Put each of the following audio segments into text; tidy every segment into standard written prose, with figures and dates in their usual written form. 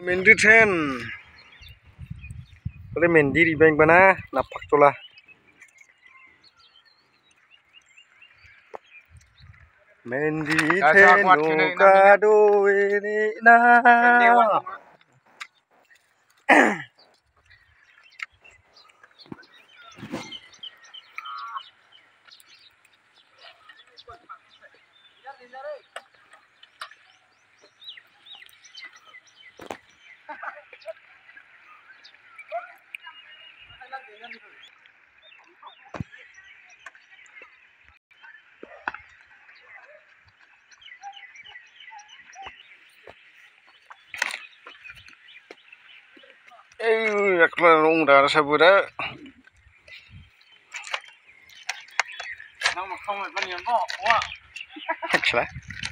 Mendi ten, boleh mendi di bank mana? Napak tola. Mendi ten, kado ini na. Akla rong dar sabura. Nama kamu apa nih kok? Wah. Akla.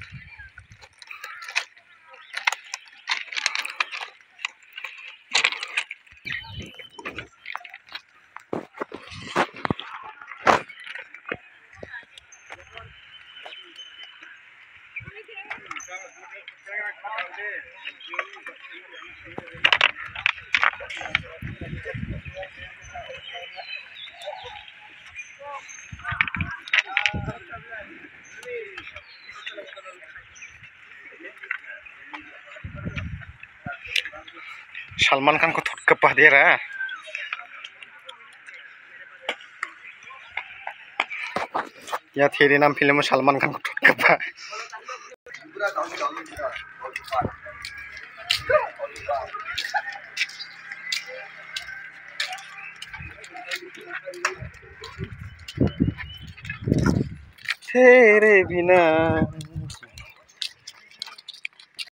Salman Khan को थोड़ा कपा दे रहा है या तेरे नाम film में सलमान खान को थोड़ा कपा तेरे बिना